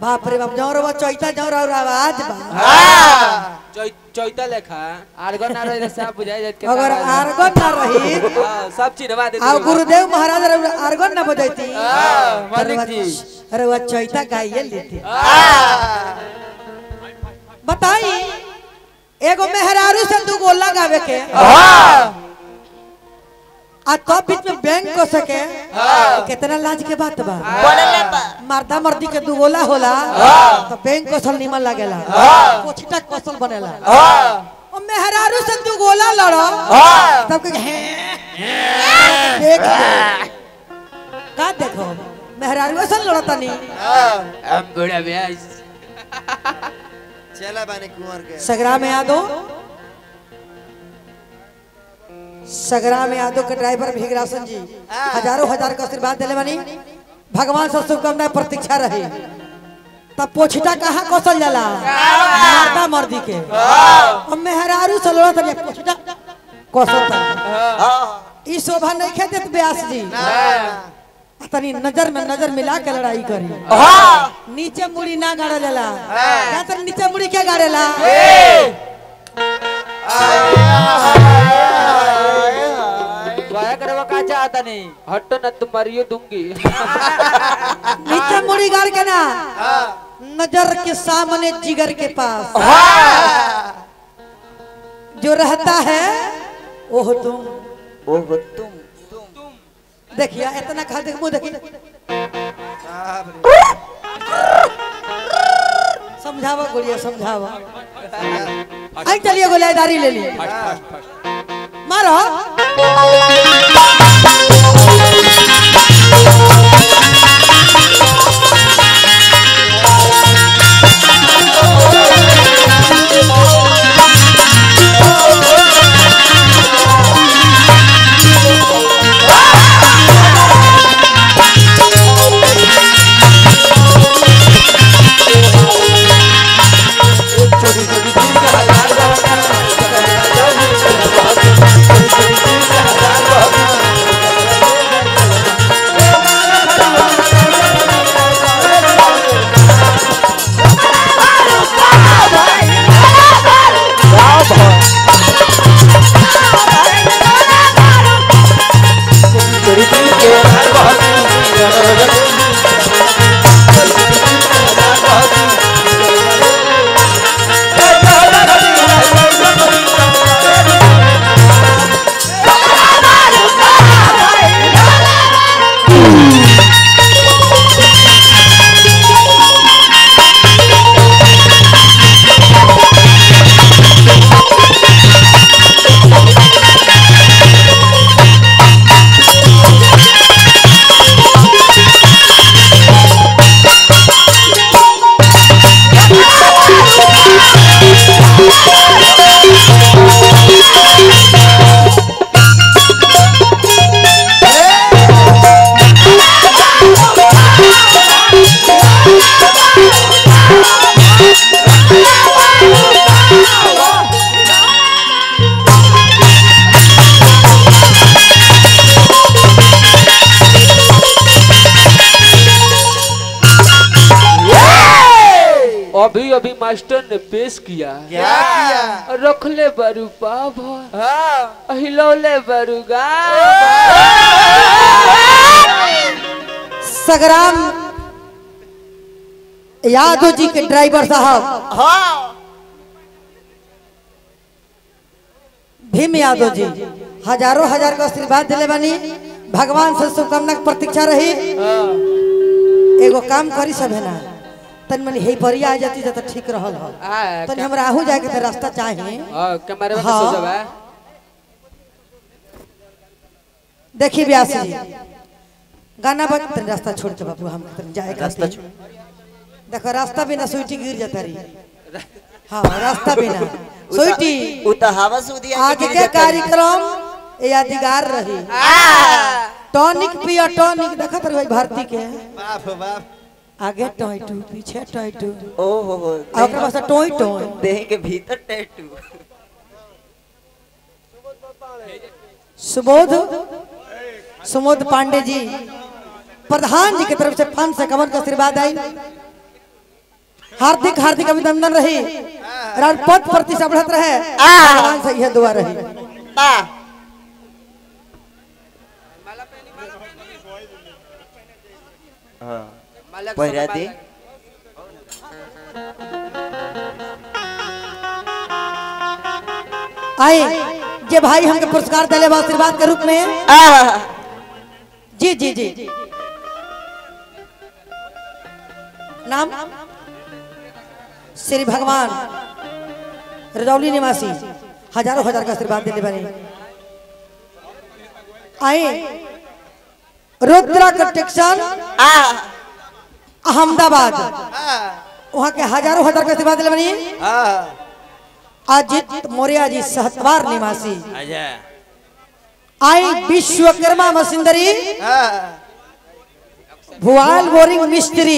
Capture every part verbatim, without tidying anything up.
बाप रे बाप जौर वो चौथा जौर और आवाज बा हां चौथा लेखा आर्गन ना रही सब बुझाई जात के अगर आर्गन ना रही हां सब चिन्हवा दे आ गुरुदेव महाराज आर्गन ना बजाती हां मालिक जी अरे वो चौथा गाइए लेते बताई एगो मेहरारू से दू गोला गावे के हां आ तब बीच में बैंक को सके कितना लाज के बात बा मर्दा मर्दी के दू गोला होला तो बैंक को सल निमन लागेला कोठीटा कौशल बनेला ओ मेहरारू से दू गोला लड़ो तब के देख का देखो मेहरारू से लड़ता नहीं हम बड़ा ब्याज चला बाने कुंवर के सगराम यादव सगराम यादव के ड्राइवर भीगरासन जी हजारों हजार का आशीर्वाद दिले बनी भगवान से शुभकामनाएं प्रतीक्षा रही तब पोछटा कहाँ कौशल जाला मर्दा मर्दी के और मेहरारू से लड़त नहीं पोछटा कौशल ई शोभा नहीं खेते व्यास जी तनी नजर में नजर मिला के लड़ाई करी नीचे मुड़ी ना गाड़ा जाला क्या तर नीचे मुड़ी क्या गाड़ेला वाया करवा का चाहता नहीं हटो न तुम मारियो दूंगी नीचे मुड़ी गाड़ के ना नजर के सामने जिगर के पास जो रहता है वो तुम वो तुम देखिए इतना खा देख मुंह देखिए समझावा गोलिया समझावा आई चलिए गोलियादारी ले ली मारो अभी अभी मास्टर ने पेश किया क्या किया रख ले बरू पाभ हिलौले बरू गा सगराम यादव जी के ड्राइवर साहब भीम यादव जी हजारों हजार का आशीर्वाद दिले बनी भगवान से शुभकामना प्रतीक्षा रही एगो काम करी सब है ना तन मनी हे परिया आ जाती तो ठीक रहल हो तन हमरा आहू जाके त रास्ता चाहे हां कैमरा में सो जावे देखी व्यास जी गाना बज तन रास्ता छोड़ के बाबू हम तन जाए रास्ता छोड़ देखो रास्ता बिना सुईटी गिर जाता रही हां रास्ता बिना सुईटी उता हवा सुदिया आगे के कार्यक्रम यादगार रही टॉनिक पिया टॉनिक देखत रही भारती के बाप बाप आगे टॉय टू पीछे टॉय टू ओ हो हो ओकरा पास टॉय टॉय देह के भीतर टैटू सुबोध सुमोद पांडे जी प्रधान जी की तरफ से पांच से कमर का आशीर्वाद आई हार्दिक हार्दिक अभिनंदन रही रान पद प्रतिष्ठा बढ़त रहे भगवान से यह दुआ रही पहिरा दे आए जे भाई हमके पुरस्कार दिले बा आशीर्वाद के रूप में जी जी जी नाम श्री भगवान रजौली निवासी हजारों हजार का आशीर्वाद दिले बने आए रुद्रा कटेक्शन अहमदाबाद वहाँ के हजारों हजार का आशीर्वाद दिले बनी अजित मौर्य जी सहतवार निवासी आई विश्वकर्मा मशीनरी भुआल बोरिंग मिस्त्री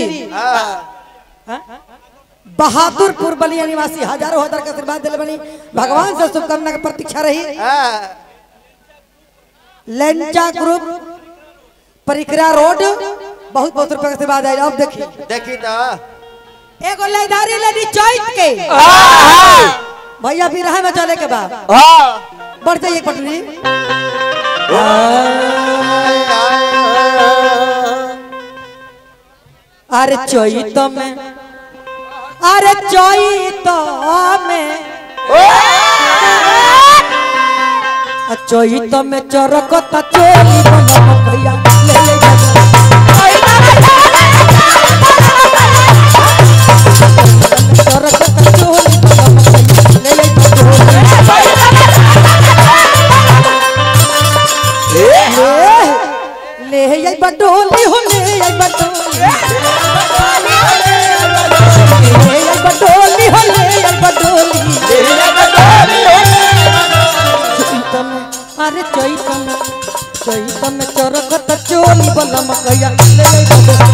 बहादुरपुर बलिया निवासी हजारों हजार का आशीर्वाद दिले बनी भगवान से शुभकामना की प्रतीक्षा रही लेंचा ग्रुप परिक्रा रोड बहुत बहुत रुपए का आशीर्वाद है। अब देखिए देखी तो एगो लैदारी लेडी चौथ के भैया भी रहा में चले के बाद बढ़ जाइए पटनी अरे चौथ में अरे चौथ में चौथ में चरकता चोली बना भैया ले ले चरकता चोली बना ले ले ले ये बडोली हो ले ये बडोली ले ये बडोली हो ले ये बडोली अरे चैत में चैत में चरकत चोली बलम कया ले ले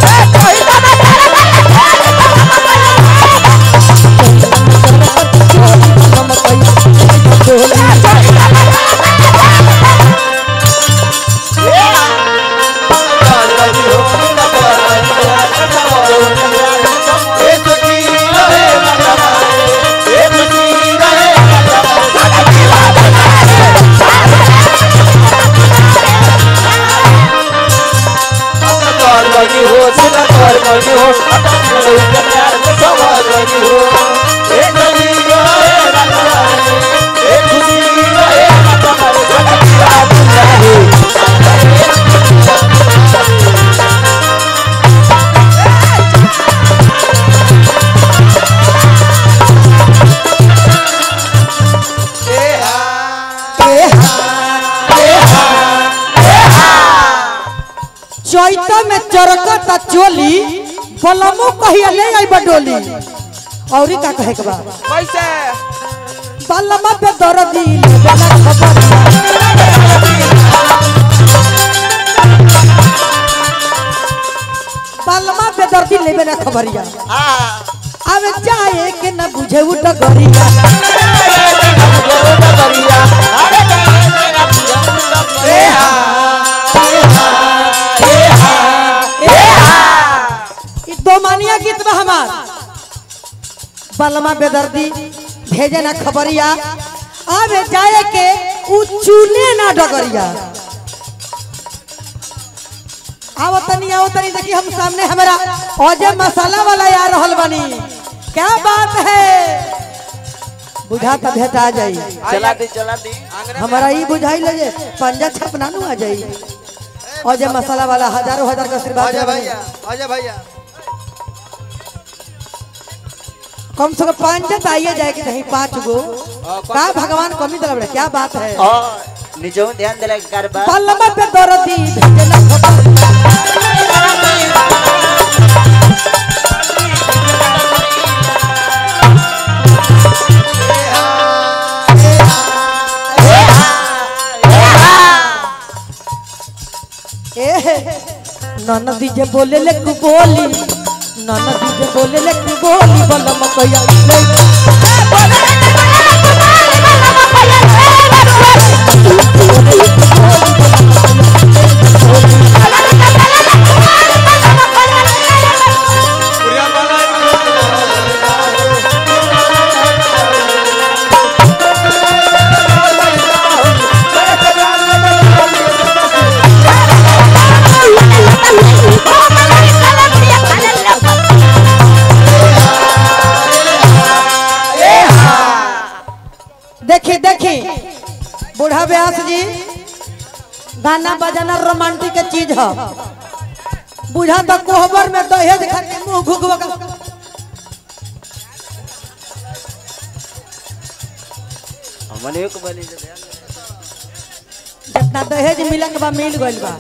चैत में चरकता चोली बलमो कहिया ले आई बडोली औरी का कहे के बा कैसे बलमा पे दर्दी लेला खबर बलमा पे दर्दी लेबे ना खबरिया आवे जाए के न बुझे उठ गरिया ए हा दो मानिया गीत बा हमार बलमा बेदर्दी भेजे ना खबरिया आवे जाए के उ चूने ना डगरिया आवतनी आवतनी देखी हम सामने हमारा ओजे मसाला वाला आ रहल बनी क्या बात है बुझा त भेटा जाई चला दी चला दी हमारा ई बुझाई ले जे पंजा छपना नु आ जाई ओजे मसाला वाला हजारों हजार का आशीर्वाद आजा भैया आजा भैया कम से कम पांच आइए जाए कि नहीं पांच गो का भगवान कमी दल क्या बात है नीचे ध्यान दिला कर बा पल्लवा पे दरदी भेजना ननदी जे बोले ले तू बोली ननदी जे बोले ले तू बोली बलम कया बूढ़ा व्यास जी गाना बजाना रोमांटिक के चीज है। बुझा तो कोहबर में दहेज खा के मुंह घुघवा का हमने एक बनी जितना दहेज मिलन बा मिल गइल बा।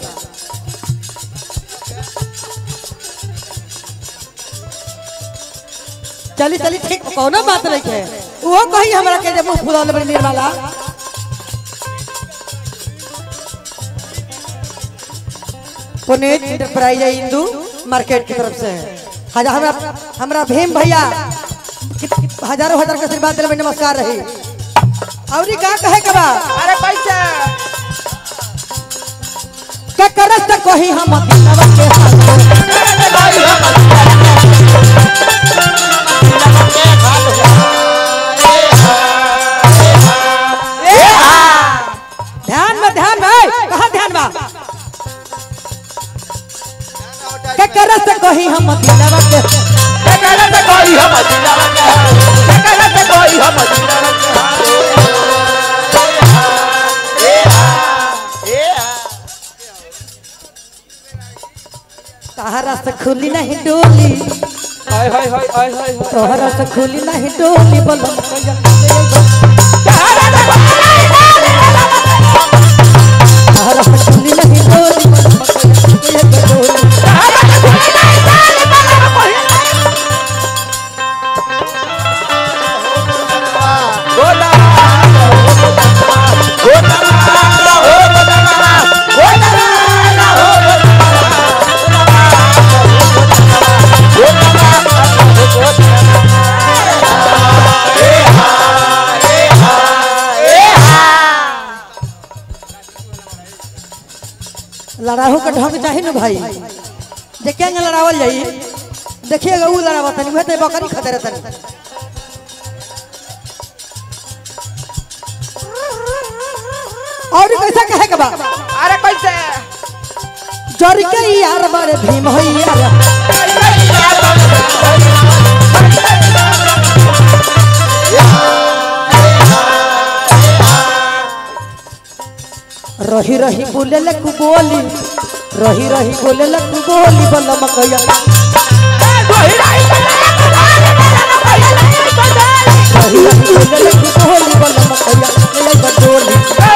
चली चली ठीक कोनो बात नहीं है वो कही हमरा के जब मुंह फुलावले बड़ी निर्मला पुनीत इंटरप्राइज इंदू मार्केट की तरफ से हजार हमरा हमरा भीम भैया हजारों हजार का आशीर्वाद दिले नमस्कार रही। और का कहे के बा अरे पैसा के करत त कही हम दिलवा के ध्यान में ध्यान में कहां ध्यान बा के करत त कही हम दिलवा के के करत कोई हम दिलवा के के करत कोई हम दिलवा के तहरा से खुली नहीं डोली हाय हाय हाय हाय हाय तोहरा से खुली नहीं डोली बोलो तहरा से खुली नहीं डोली गोला गोला हो गोला लड़ाहू का ढंग चाहिए ना भाई जे क्या लड़ावल जाई देखिएगा वो लड़ावा तनी वह बकरी खतरे तनी और कैसा कहे के बा अरे पैसा जरी के यार बड़े भीम होइया रही रही बोले लकु बोली रही रही बोले लकु बोली बल्ला मकैया रही रही बोले लकु बोली बल्ला मकैया ले बडोली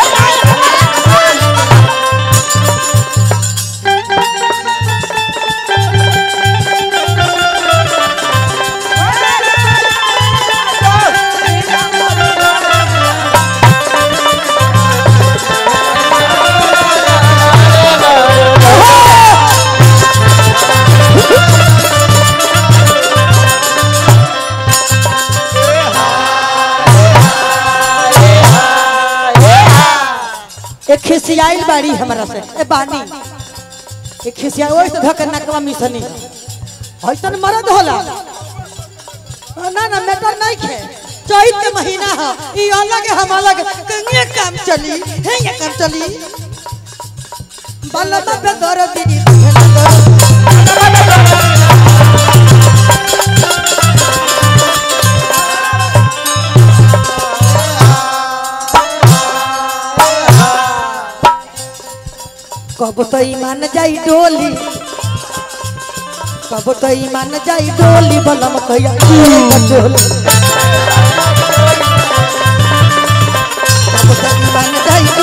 एक खिसियाइल बाड़ी हमरा से ए बानी एक खिसिया ओइ से धक नकवा मिसनी ऐसन मरद होला ना ना मैटर नहीं खे चैत के महीना है ई अलग हम अलग कंगे काम चली हे ये काम चली बल्लमा पे दर दीदी कब तो ईमान जाई डोली कब तो ईमान जाई डोली बलम कया डोली कब तो ईमान जाई